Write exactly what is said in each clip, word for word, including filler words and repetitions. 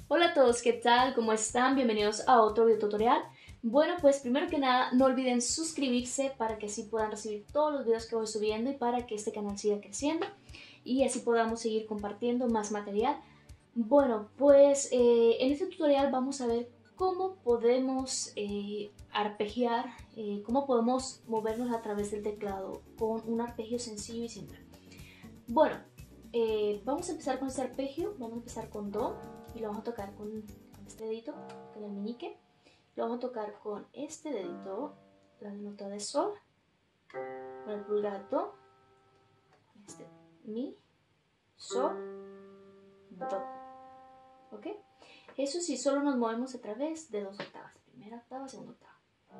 Hola a todos, ¿qué tal? ¿Cómo están? Bienvenidos a otro video tutorial. Bueno, pues primero que nada, no olviden suscribirse para que así puedan recibir todos los videos que voy subiendo y para que este canal siga creciendo y así podamos seguir compartiendo más material. Bueno, pues eh, en este tutorial vamos a ver cómo podemos eh, arpegiar, eh, cómo podemos movernos a través del teclado con un arpegio sencillo y simple. Bueno, eh, vamos a empezar con este arpegio, vamos a empezar con Do y lo vamos a tocar con, con este dedito, con el meñique. Lo vamos a tocar con este dedito, la nota de Sol, con el pulgar Do, este Mi, Sol, Do. ¿Ok? Eso sí, solo nos movemos a través de dos octavas. Primera octava, segunda octava.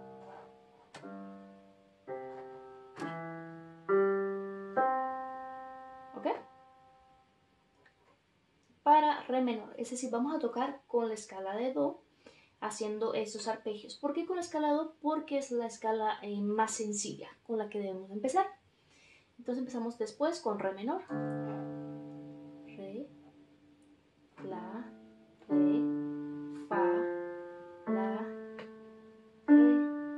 ¿Ok? Para Re menor, es decir, vamos a tocar con la escala de Do, haciendo esos arpegios. ¿Por qué con la escala Do? Porque es la escala eh, más sencilla con la que debemos empezar. Entonces empezamos después con Re menor. Re, La, Re, Fa, La, Re.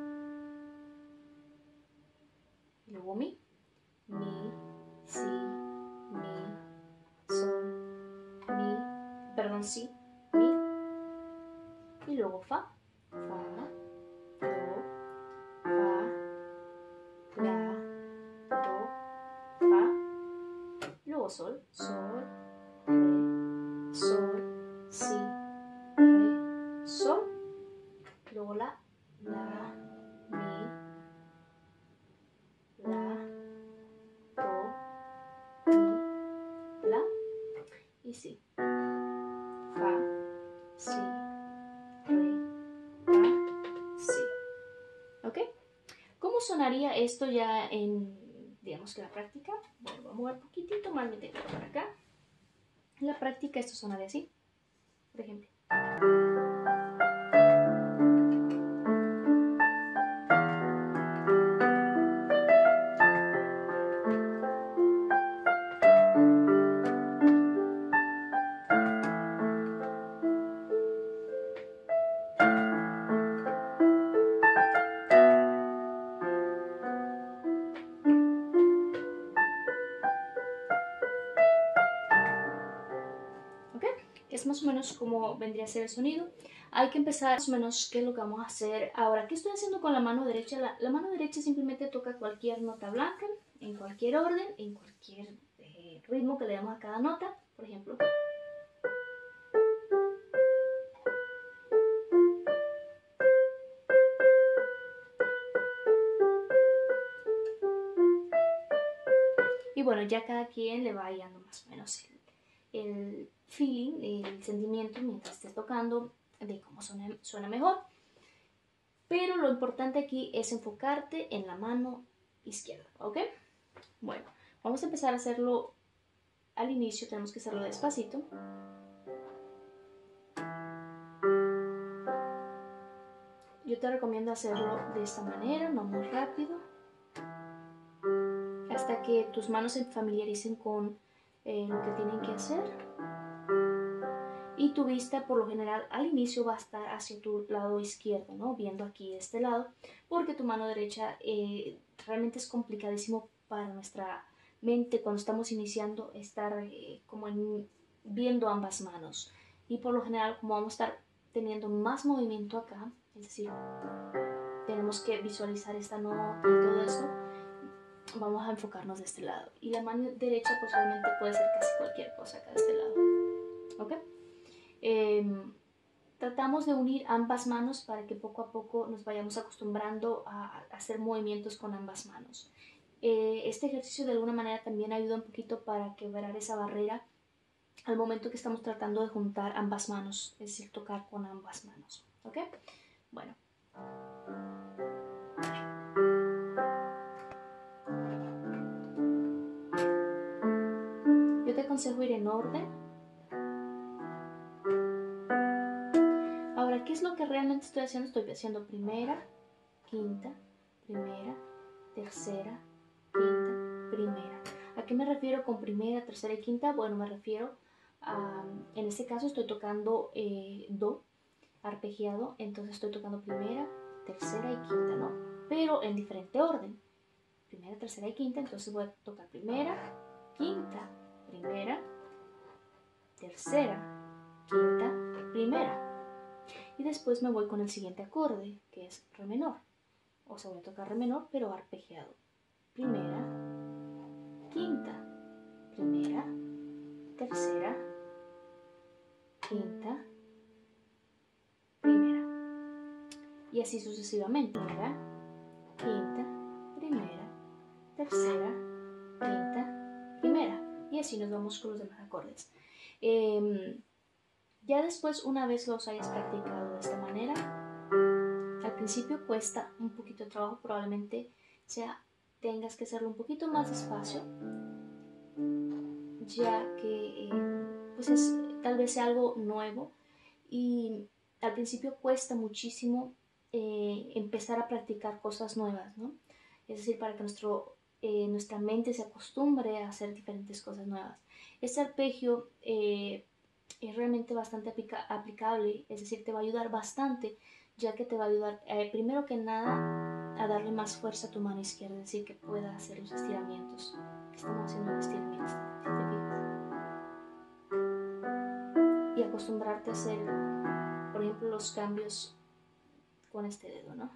Y luego Mi. Mi, Si, Mi, Sol, Mi, perdón, Si, Mi. Y luego Fa, Fa, Do, Fa, La, Do, Fa. Luego Sol, Sol, Re, Sol, Si, Re, Sol. Luego La, La, Mi, La, Do, Mi, La y Si. Fa, Si, Re, La, Si. ¿Ok? ¿Cómo sonaría esto ya en, digamos que la práctica? Bueno, vamos a mover un poquitito más mi teclado para acá. En la práctica esto sonaría así, por ejemplo. Es más o menos como vendría a ser el sonido. Hay que empezar más o menos qué es lo que vamos a hacer ahora. ¿Qué estoy haciendo con la mano derecha? La, la mano derecha simplemente toca cualquier nota blanca, en cualquier orden, en cualquier eh, ritmo que le demos a cada nota. Por ejemplo. Y bueno, ya cada quien le va hallando más o menos el, el feeling, el sentimiento mientras estés tocando de cómo suena, suena mejor. Pero lo importante aquí es enfocarte en la mano izquierda, ¿ok? Bueno, vamos a empezar a hacerlo al inicio, tenemos que hacerlo despacito. Yo te recomiendo hacerlo de esta manera, no muy rápido, hasta que tus manos se familiaricen con eh, lo que tienen que hacer. Y tu vista por lo general al inicio va a estar hacia tu lado izquierdo, ¿no? Viendo aquí de este lado, porque tu mano derecha eh, realmente es complicadísimo para nuestra mente cuando estamos iniciando estar eh, como en, viendo ambas manos. Y por lo general, como vamos a estar teniendo más movimiento acá, es decir, tenemos que visualizar esta nota y todo eso, vamos a enfocarnos de este lado. Y la mano derecha pues realmente puede ser casi cualquier cosa acá de este lado, ¿ok? Eh, tratamos de unir ambas manos para que poco a poco nos vayamos acostumbrando a hacer movimientos con ambas manos. Eh, este ejercicio de alguna manera también ayuda un poquito para quebrar esa barrera al momento que estamos tratando de juntar ambas manos, es decir, tocar con ambas manos. ¿Ok? Bueno. Yo te aconsejo ir en orden. Ahora, ¿qué es lo que realmente estoy haciendo? Estoy haciendo primera, quinta, primera, tercera, quinta, primera. ¿A qué me refiero con primera, tercera y quinta? Bueno, me refiero Um, en este caso estoy tocando eh, Do arpegiado, entonces estoy tocando primera, tercera y quinta, ¿no? Pero en diferente orden. Primera, tercera y quinta, entonces voy a tocar primera, quinta, primera, tercera, quinta, primera. Y después me voy con el siguiente acorde, que es Re menor. O sea, voy a tocar Re menor, pero arpegiado. Primera, quinta, primera, tercera, quinta, primera. Y así sucesivamente, ¿verdad? Quinta, primera, tercera, quinta, primera. Y así nos vamos con los demás acordes. Eh, ya después, una vez los hayas practicado de esta manera, al principio cuesta un poquito de trabajo, probablemente sea, tengas que hacerlo un poquito más despacio, ya que eh, pues es, tal vez sea algo nuevo y al principio cuesta muchísimo eh, empezar a practicar cosas nuevas, ¿no? Es decir, para que nuestro, eh, nuestra mente se acostumbre a hacer diferentes cosas nuevas. Este arpegio eh, es realmente bastante aplica aplicable, es decir, te va a ayudar bastante, ya que te va a ayudar, eh, primero que nada, a darle más fuerza a tu mano izquierda, es decir, que pueda hacer los estiramientos. Estamos haciendo estiramientos, ¿sí te fijas? Y acostumbrarte a hacer, por ejemplo, los cambios con este dedo, ¿no?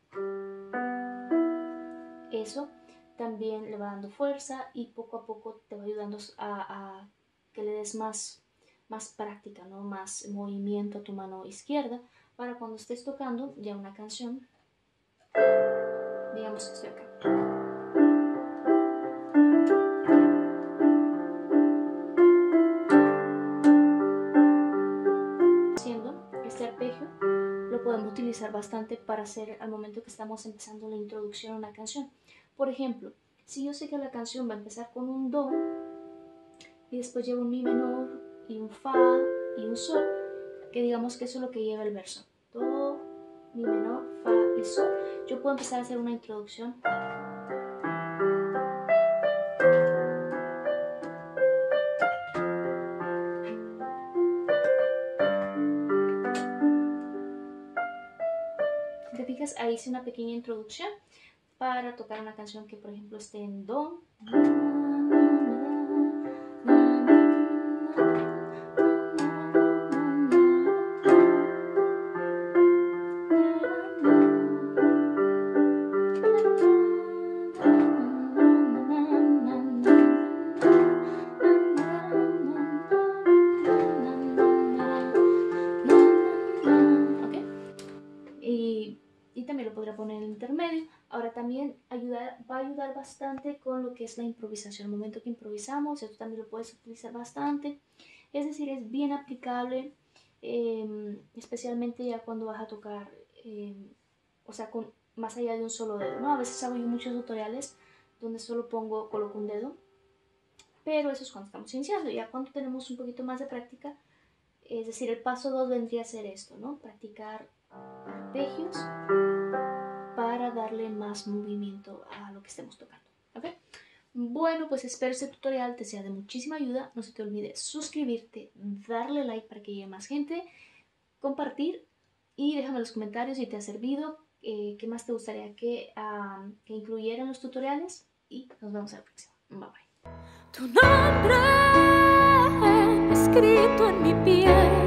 Eso también le va dando fuerza y poco a poco te va ayudando a, a que le des más, más práctica, ¿no? Más movimiento a tu mano izquierda para cuando estés tocando ya una canción, digamos que estoy acá. Haciendo este arpegio lo podemos utilizar bastante para hacer al momento que estamos empezando la introducción a una canción. Por ejemplo, si yo sé que la canción va a empezar con un Do y después lleva un Mi menor y un Fa y un Sol, que digamos que eso es lo que lleva el verso. Do, Mi menor, Fa y Sol. Yo puedo empezar a hacer una introducción. Si te fijas, ahí hice una pequeña introducción para tocar una canción que, por ejemplo, esté en Do. Poner el intermedio. Ahora también ayudar, va a ayudar bastante con lo que es la improvisación. El momento que improvisamos, esto también lo puedes utilizar bastante. Es decir, es bien aplicable, eh, especialmente ya cuando vas a tocar, eh, o sea, con, más allá de un solo dedo, ¿no? A veces hago yo muchos tutoriales donde solo pongo, coloco un dedo, pero eso es cuando estamos iniciando. Ya cuando tenemos un poquito más de práctica, es decir, el paso dos vendría a ser esto, ¿no? Practicar arpegios para darle más movimiento a lo que estemos tocando, ¿ok? Bueno, pues espero este tutorial te sea de muchísima ayuda. No se te olvide suscribirte, darle like para que llegue más gente, compartir y déjame en los comentarios si te ha servido, eh, qué más te gustaría que, uh, que incluyera en los tutoriales y nos vemos en la próxima. Bye bye. Tu nombre escrito en mi piel.